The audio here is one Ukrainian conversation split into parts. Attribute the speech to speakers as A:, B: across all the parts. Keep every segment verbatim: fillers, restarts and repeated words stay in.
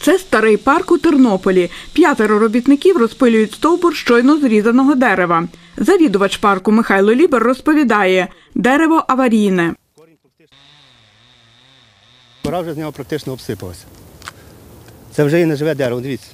A: Це старий парк у Тернополі. П'ятеро робітників розпилюють стовбур щойно зрізаного дерева. Завідувач парку Михайло Лібер розповідає – дерево аварійне.
B: Кора вже з нього практично обсипалася. Це вже і не живе дерево, дивіться.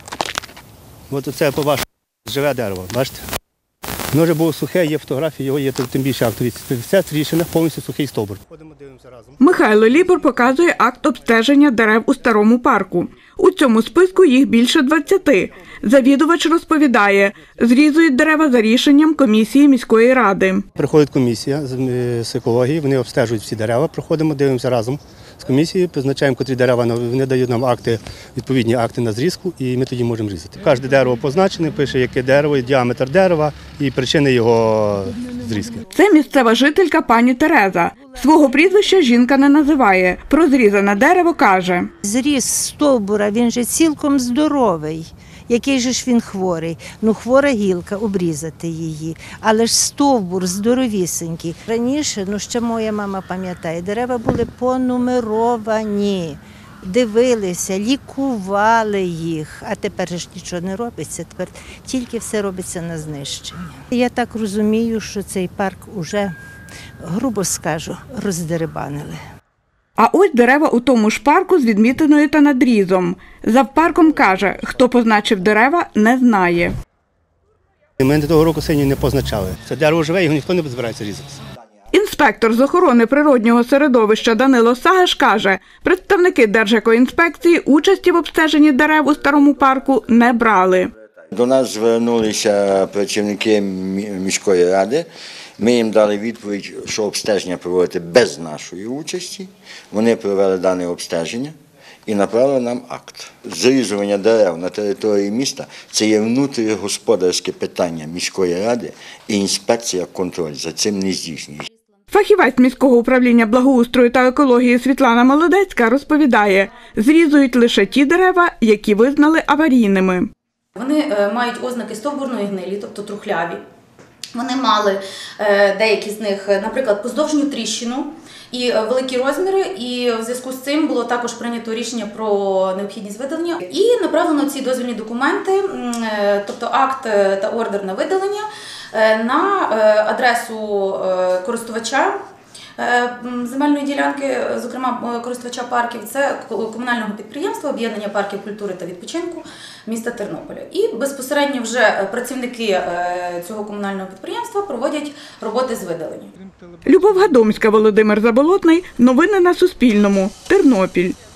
B: Ось це по-вашому живе дерево, бачите? Воно вже було сухе, є фотографії, його є тим більше акт. Все тріщина, повністю сухий стовбур.
A: Михайло Лібер показує акт обстеження дерев у старому парку. У цьому списку їх більше двадцяти. Завідувач розповідає, зрізують дерева за рішенням комісії міської ради.
B: Приходить комісія з екології, вони обстежують всі дерева, проходимо, дивимося разом з комісією, призначаємо, котрі дерева, вони дають нам акти, відповідні акти на зрізку, і ми тоді можемо різати. Кожне дерево позначене, пише, яке дерево, діаметр дерева і причини його зрізки.
A: Це місцева жителька пані Тереза. Свого прізвища жінка не називає. Про зрізане дерево каже.
C: Зріз стовбура, він же цілком здоровий. Який же ж він хворий? Ну, хвора гілка, обрізати її. Але ж стовбур здоровісенький. Раніше, ну ще моя мама пам'ятає, дерева були понумеровані. Дивилися, лікували їх, а тепер ж нічого не робиться, тепер тільки все робиться на знищення. Я так розумію, що цей парк уже, грубо скажу, роздерибанили.
A: А ось дерева у тому ж парку з відмітиною та надрізом. Завпарком каже, хто позначив дерева, не знає.
B: Ми того року синій не позначали. Це дерево живе, його ніхто не збирається різати.
A: Інспектор з охорони природнього середовища Данило Сагаш каже, представники Держекоінспекції участі в обстеженні дерев у старому парку не брали.
D: До нас звернулися працівники міської ради. Ми їм дали відповідь, що обстеження проводити без нашої участі. Вони провели дане обстеження і направили нам акт. Зрізування дерев на території міста – це є внутрігосподарське питання міської ради, і інспекція контроль за цим не здійснює.
A: Фахівець міського управління благоустрою та екології Світлана Молодецька розповідає, зрізують лише ті дерева, які визнали аварійними.
E: Вони мають ознаки стовбурної гнилі, тобто трухляві. Вони мали, деякі з них, наприклад, поздовжню тріщину і великі розміри, і в зв'язку з цим було також прийнято рішення про необхідність видалення. І направлено ці дозвільні документи, тобто акт та ордер на видалення, на адресу користувача земельної ділянки, зокрема користувача парків, це комунального підприємства «Об'єднання парків культури та відпочинку» міста Тернополя. І безпосередньо вже працівники цього комунального підприємства проводять роботи з видалення.
A: Любов Гадомська, Володимир Заболотний. Новини на Суспільному. Тернопіль.